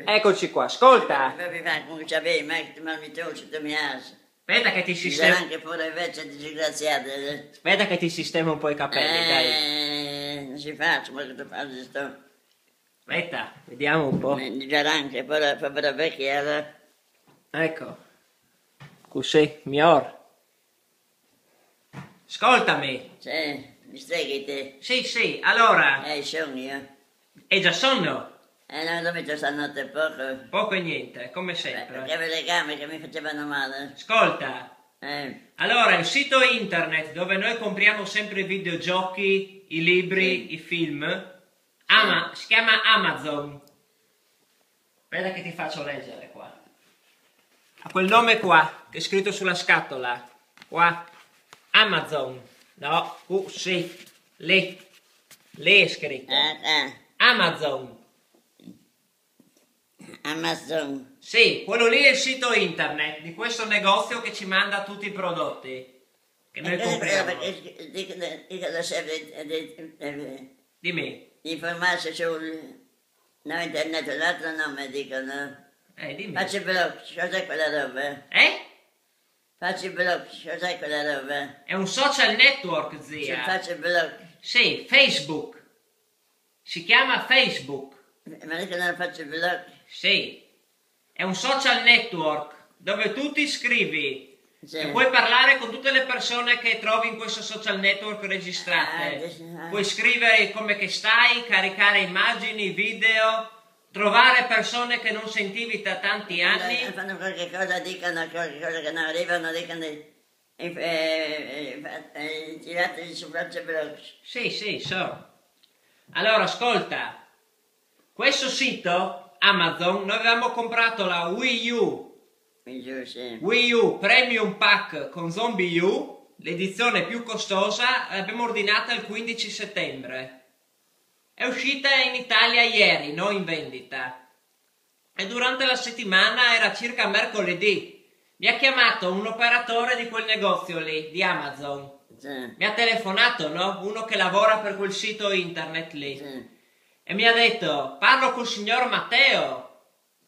Eccoci qua, ascolta. Proprio fa come c'avevi, ma mi tolci, tu mi asi. Aspetta che ti Ci sistemo. sarà anche pure invece disgraziate. Aspetta che ti sistemo un po' i capelli, dai. Non si faccia, ma che tu fai sto. Aspetta, vediamo un po'. Già anche, per vecchiare. Ecco. Così, miglior. Ascoltami. Sì, mi steghi te. Sì, allora. Sogno. È già sonno? Non ho dormito stanotte poco. Poco e niente, come sempre. Perché avevo le gambe che mi facevano male. Ascolta. Eh, Allora, il sito internet dove noi compriamo sempre i videogiochi, i libri, i film, si chiama Amazon. Aspetta che ti faccio leggere qua. Ha quel nome qua, che è scritto sulla scatola. Qua. Amazon. No, sì. Lì è scritto. Amazon. Amazon. Sì, quello lì è il sito internet di questo negozio che ci manda tutti i prodotti che noi compriamo. Dicono sempre Dimmi. di informarsi sul internet, l'altro nome dicono. Dimmi. Facci blog, cos'è quella roba? Facci blog, cos'è quella roba? È un social network, zia. Facci blog. Sì, Facebook. Si chiama Facebook. Ma dicono facci blog? Sì. È un social network dove tu ti iscrivi e puoi parlare con tutte le persone che trovi in questo social network registrate. Puoi scrivere come che stai, caricare immagini, video, trovare persone che non sentivi da tanti anni. Fanno qualche cosa, dicono qualche cosa che non arrivano, dicono tirate su facci blog. Sì, so. Allora, ascolta. Questo sito, Amazon, noi avevamo comprato la Wii U Premium Pack con Zombie U, l'edizione più costosa, l'abbiamo ordinata il 15 settembre. È uscita in Italia ieri, non in vendita. E durante la settimana, era circa mercoledì, mi ha chiamato un operatore di quel negozio lì, di Amazon. Mi ha telefonato, no? Uno che lavora per quel sito internet lì. E mi ha detto, parlo col signor Matteo.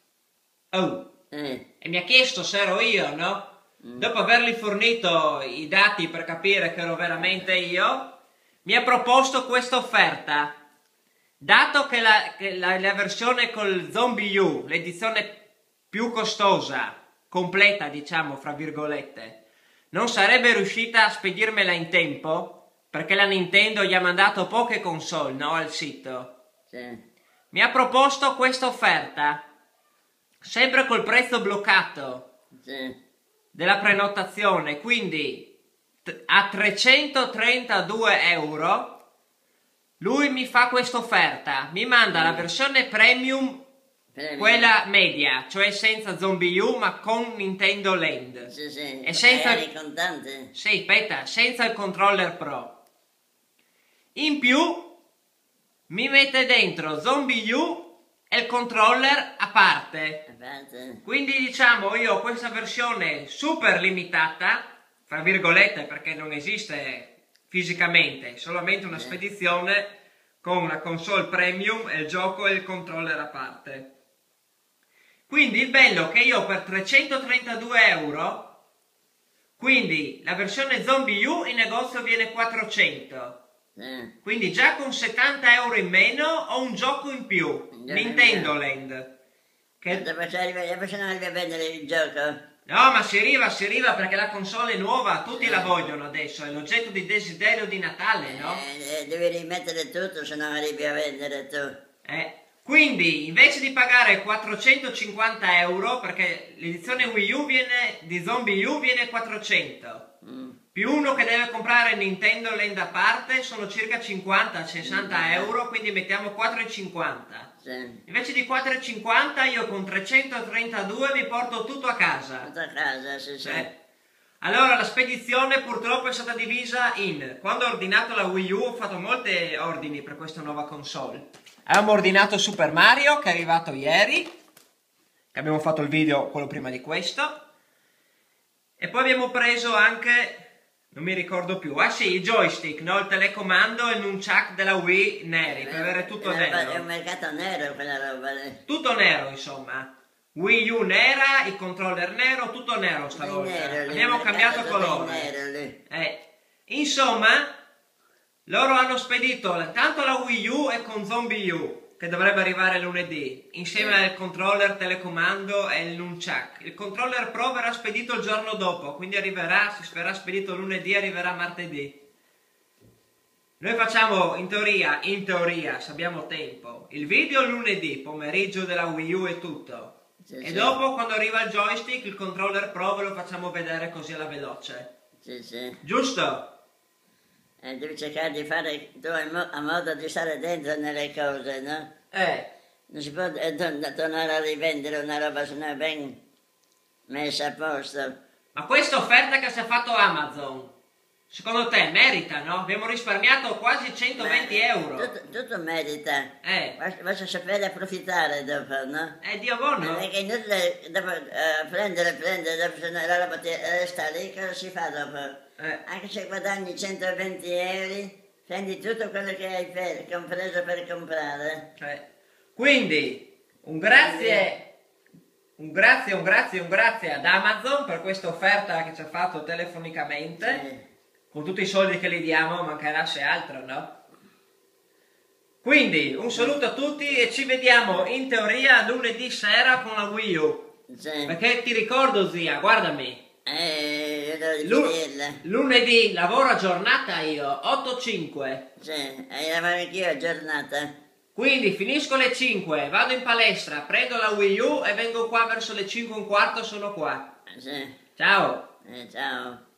E mi ha chiesto se ero io, no? Dopo avergli fornito i dati per capire che ero veramente io, mi ha proposto questa offerta. Dato che la versione col Zombie U, l'edizione più costosa, completa diciamo, fra virgolette, non sarebbe riuscita a spedirmela in tempo, perché la Nintendo gli ha mandato poche console, no, al sito. Mi ha proposto questa offerta, sempre col prezzo bloccato della prenotazione, quindi a 332 euro lui mi fa questa offerta, mi manda la versione premium, quella media, cioè senza Zombie U ma con Nintendo Land e senza senza il controller Pro. In più mi mette dentro Zombie U e il controller a parte. Quindi diciamo io ho questa versione super limitata, fra virgolette, perché non esiste fisicamente, solamente una spedizione con una console premium e il gioco e il controller a parte. Quindi il bello è che io per 332 euro, quindi la versione Zombie U in negozio viene 400. Quindi già con 70 euro in meno ho un gioco in più, Nintendo Land. Che non arriva a vendere il gioco? No, ma si arriva perché la console è nuova, tutti la vogliono adesso, è l'oggetto di desiderio di Natale, no? Devi rimettere tutto se non arrivi a vendere tu. Quindi invece di pagare 450 euro, perché l'edizione Wii U di Zombie U viene 400, più uno che deve comprare Nintendo Land a parte sono circa 50-60 euro, quindi mettiamo 4,50. Invece di 4,50 io con 332 mi porto tutto a casa. Tutto a casa, sì. Allora la spedizione purtroppo è stata divisa in... Quando ho ordinato la Wii U ho fatto molti ordini per questa nuova console. Abbiamo ordinato Super Mario che è arrivato ieri, che abbiamo fatto il video quello prima di questo, e poi abbiamo preso anche Non mi ricordo più. Ah sì, i joystick, no? Il telecomando e il nunchuck della Wii neri, per avere tutto nero. È un mercato nero quella roba lì. Tutto nero, insomma. Wii U nera, il controller nero, tutto nero stavolta. Abbiamo cambiato colore. Insomma, loro hanno spedito tanto la Wii U e con Zombie U, che dovrebbe arrivare lunedì, insieme al controller telecomando e il nunchuck. Il controller Pro verrà spedito il giorno dopo, quindi arriverà, si verrà spedito lunedì, arriverà martedì. Noi facciamo in teoria, se abbiamo tempo, il video lunedì, pomeriggio della Wii U e tutto. E dopo, quando arriva il joystick, il controller Pro ve lo facciamo vedere così alla veloce. Giusto? Devi cercare di fare tu a modo di stare dentro nelle cose, no? Non si può tornare a rivendere una roba se non è ben messa a posto. Ma questa offerta che si è fatto Amazon, secondo te merita, no? Abbiamo risparmiato quasi 120 euro. Tutto merita. Basta sapere approfittare dopo, no? Dio buono. Perché è inutile dopo prendere, dopo se la roba resta lì, cosa si fa dopo? Anche se guadagni 120 euro, prendi tutto quello che hai compreso per comprare. Quindi, un grazie ad Amazon per questa offerta che ci ha fatto telefonicamente. Con tutti i soldi che gli diamo mancherà se altro, no? Quindi un saluto a tutti e ci vediamo in teoria lunedì sera con la Wii U. Perché ti ricordo, zia, guardami. Lunedì lavoro a giornata io, 8-5. Lavoro anch'io a giornata. Quindi finisco alle 5, vado in palestra, prendo la Wii U e vengo qua verso le 5:15, sono qua. Ciao. Ciao.